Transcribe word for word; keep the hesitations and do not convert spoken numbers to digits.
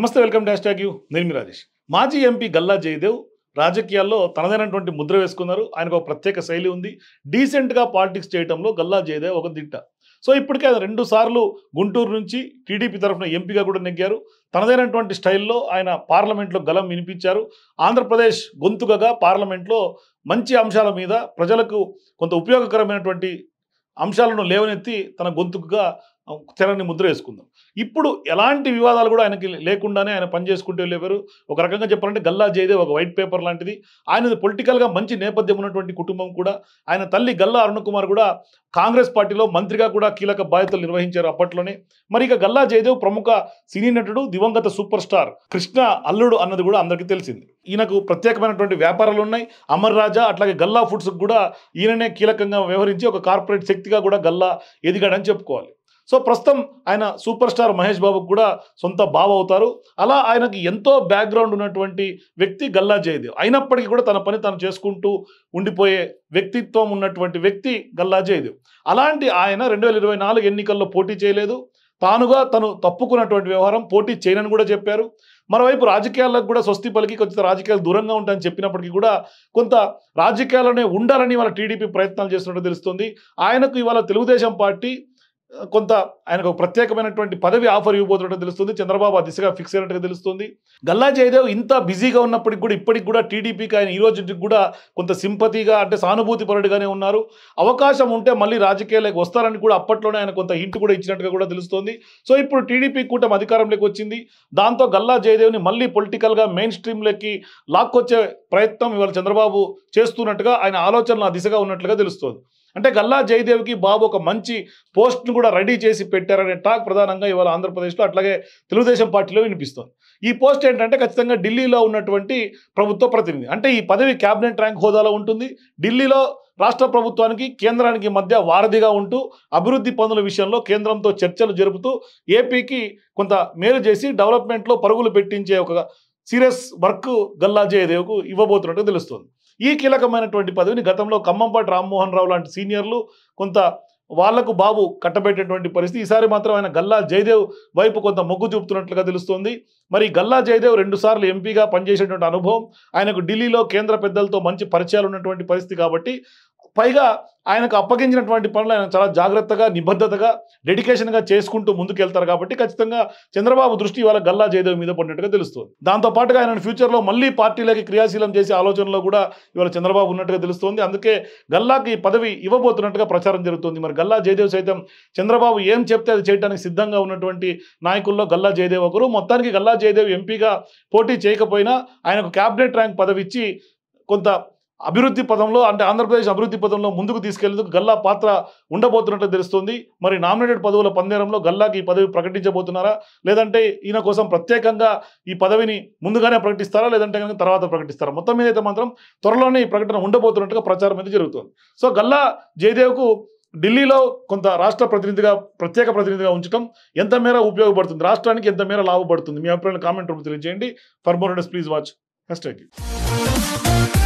నమస్తే, welcome to hashtag you. నేను మీ రాజేష్. మాజీ ఎంపీ గల్లా జయదేవ్ రాజకీయాల్లో తనదైనటువంటి ముద్ర వేసుకున్నారు. ఆయనకు ఒక ప్రత్యేక శైలి ఉంది. డీసెంట్గా పాలిటిక్స్ చేయడంలో గల్లా జయదేవ్ ఒక దిట్ట. సో ఇప్పటికే ఆయన రెండు సార్లు గుంటూరు నుంచి టీడీపీ తరఫున ఎంపీగా కూడా నెగ్గారు. తనదైనటువంటి స్టైల్లో ఆయన పార్లమెంట్లో గలం వినిపించారు. ఆంధ్రప్రదేశ్ గొంతుకగా పార్లమెంట్లో మంచి అంశాల మీద ప్రజలకు కొంత ఉపయోగకరమైనటువంటి అంశాలను లేవనెత్తి తన గొంతుకుగా తెరని ముద్ర వేసుకుందాం. ఇప్పుడు ఎలాంటి వివాదాలు కూడా ఆయనకి లేకుండానే ఆయన పనిచేసుకుంటూ వెళ్ళేవారు. ఒక రకంగా చెప్పాలంటే గల్లా జయదేవ్ ఒక వైట్ పేపర్ లాంటిది. ఆయనది పొలిటికల్గా మంచి నేపథ్యం ఉన్నటువంటి కుటుంబం కూడా. ఆయన తల్లి గల్లా అరుణకుమార్ కూడా కాంగ్రెస్ పార్టీలో మంత్రిగా కూడా కీలక బాధ్యతలు నిర్వహించారు అప్పట్లోనే. మరి ఇక గల్లా జయదేవ్ ప్రముఖ సినీ నటుడు, దివంగత సూపర్ స్టార్ కృష్ణ అల్లుడు అన్నది కూడా అందరికీ తెలిసింది. ఈయనకు ప్రత్యేకమైనటువంటి వ్యాపారాలు ఉన్నాయి. అమర్ రాజా అట్లాగే గల్లా ఫుడ్స్కి కూడా ఈయననే కీలకంగా వ్యవహరించి ఒక కార్పొరేట్ శక్తిగా కూడా గల్లా ఎదిగాడని చెప్పుకోవాలి. సో ప్రస్తుతం ఆయన సూపర్ స్టార్ మహేష్ బాబుకు కూడా సొంత బావ అవుతారు. అలా ఆయనకి ఎంతో బ్యాక్గ్రౌండ్ ఉన్నటువంటి వ్యక్తి గల్లా జయదేవ్. అయినప్పటికీ కూడా తన పని తను చేసుకుంటూ ఉండిపోయే వ్యక్తిత్వం ఉన్నటువంటి వ్యక్తి గల్లా జయదేవ్. అలాంటి ఆయన రెండు వేల ఇరవై నాలుగు ఎన్నికల్లో పోటీ చేయలేదు. తానుగా తను తప్పుకున్నటువంటి వ్యవహారం, పోటీ చేయనని కూడా చెప్పారు. మరోవైపు రాజకీయాలకు కూడా స్వస్తి పలికి కొంత రాజకీయాలు దూరంగా ఉంటాయని చెప్పినప్పటికీ కూడా కొంత రాజకీయాల్లోనే ఉండాలని ఇవాళ టీడీపీ ప్రయత్నాలు చేస్తున్నట్టు తెలుస్తుంది. ఆయనకు ఇవాళ తెలుగుదేశం పార్టీ కొంత ఆయనకు ఒక ప్రత్యేకమైనటువంటి పదవి ఆఫర్ ఇవ్వబోతున్నట్టు తెలుస్తుంది. చంద్రబాబు ఆ దిశగా ఫిక్స్ అయినట్టుగా తెలుస్తుంది. గల్లా జయదేవ్ ఇంత బిజీగా ఉన్నప్పటికి కూడా ఇప్పటికి కూడా టీడీపీకి ఆయన ఈ రోజుకి కూడా కొంత సింపతిగా అంటే సానుభూతి పరుడుగానే ఉన్నారు. అవకాశం ఉంటే మళ్ళీ రాజకీయాలకు వస్తారని కూడా అప్పట్లోనే ఆయన కొంత హింట్ కూడా ఇచ్చినట్టుగా కూడా తెలుస్తుంది. సో ఇప్పుడు టీడీపీ కూటమి అధికారంలోకి వచ్చింది. దాంతో గల్లా జయదేవ్ని మళ్ళీ పొలిటికల్గా మెయిన్ స్ట్రీమ్లోకి లాక్కొచ్చే ప్రయత్నం ఇవాళ చంద్రబాబు చేస్తున్నట్టుగా ఆయన ఆలోచనలు ఆ దిశగా ఉన్నట్లుగా తెలుస్తుంది. అంటే గల్లా జయదేవ్కి బాబు ఒక మంచి పోస్ట్ను కూడా రెడీ చేసి పెట్టారనే టాక్ ప్రధానంగా ఇవాళ ఆంధ్రప్రదేశ్లో అట్లాగే తెలుగుదేశం పార్టీలో వినిపిస్తుంది. ఈ పోస్ట్ ఏంటంటే ఖచ్చితంగా ఢిల్లీలో ఉన్నటువంటి ప్రభుత్వ ప్రతినిధి. అంటే ఈ పదవి క్యాబినెట్ ర్యాంక్ హోదాలో ఉంటుంది. ఢిల్లీలో రాష్ట్ర ప్రభుత్వానికి కేంద్రానికి మధ్య వారధిగా ఉంటూ అభివృద్ధి పనుల విషయంలో కేంద్రంతో చర్చలు జరుపుతూ ఏపీకి కొంత మేలు చేసి డెవలప్మెంట్లో పరుగులు పెట్టించే ఒక సీరియస్ వర్క్ గల్లా జయదేవ్కు ఇవ్వబోతున్నట్టు తెలుస్తుంది. ఈ కీలకమైనటువంటి పదవిని గతంలో ఖమ్మంపాటి రామ్మోహన్ రావు లాంటి సీనియర్లు కొంత వాళ్లకు బాబు కట్టబెట్టేటువంటి పరిస్థితి. ఈసారి మాత్రం ఆయన గల్లా జయదేవ్ వైపు కొంత మొగ్గు చూపుతున్నట్లుగా తెలుస్తోంది. మరి గల్లా జయదేవ్ రెండు సార్లు ఎంపీగా పనిచేసేటువంటి అనుభవం, ఆయనకు ఢిల్లీలో కేంద్ర పెద్దలతో మంచి పరిచయాలు ఉన్నటువంటి పరిస్థితి కాబట్టి, పైగా ఆయనకు అప్పగించినటువంటి పనులు ఆయన చాలా జాగ్రత్తగా, నిబద్ధతగా, డెడికేషన్గా చేసుకుంటూ ముందుకెళ్తారు కాబట్టి ఖచ్చితంగా చంద్రబాబు దృష్టి ఇవాళ గల్లా జయదేవ్ మీద పడినట్టుగా తెలుస్తుంది. దాంతోపాటుగా ఆయన ఫ్యూచర్లో మళ్ళీ పార్టీలకి క్రియాశీలం చేసే ఆలోచనలో కూడా ఇవాళ చంద్రబాబు ఉన్నట్టుగా తెలుస్తుంది. అందుకే గల్లాకి పదవి ఇవ్వబోతున్నట్టుగా ప్రచారం జరుగుతుంది. మరి గల్లా జయదేవ్ సైతం చంద్రబాబు ఏం చెప్తే అది చేయడానికి సిద్ధంగా ఉన్నటువంటి నాయకుల్లో గల్లా జయదేవ్ ఒకరు. మొత్తానికి గల్లా జయదేవ్ ఎంపీగా పోటీ చేయకపోయినా ఆయనకు క్యాబినెట్ ర్యాంక్ పదవి ఇచ్చి కొంత అభివృద్ధి పదంలో అంటే ఆంధ్రప్రదేశ్ అభివృద్ధి పదంలో ముందుకు తీసుకెళ్లేందుకు గల్లా పాత్ర ఉండబోతున్నట్టు తెలుస్తుంది. మరి నామినేటెడ్ పదవుల పందేరంలో గల్లాకి ఈ పదవి ప్రకటించబోతున్నారా, లేదంటే ఈయన కోసం ప్రత్యేకంగా ఈ పదవిని ముందుగానే ప్రకటిస్తారా, లేదంటే కనుక తర్వాత ప్రకటిస్తారా? మొత్తం మీద అయితే మాత్రం త్వరలోనే ఈ ప్రకటన ఉండబోతున్నట్టుగా ప్రచారం అయితే జరుగుతుంది. సో గల్లా జయదేవ్కు ఢిల్లీలో కొంత రాష్ట్ర ప్రతినిధిగా ప్రత్యేక ప్రతినిధిగా ఉంచడం ఎంత మేర ఉపయోగపడుతుంది, రాష్ట్రానికి ఎంత మేర లాభపడుతుంది? మీ అభిప్రాయాన్ని కామెంట్ రూపంలో తెలియజేయండి. For more please watch hash tag.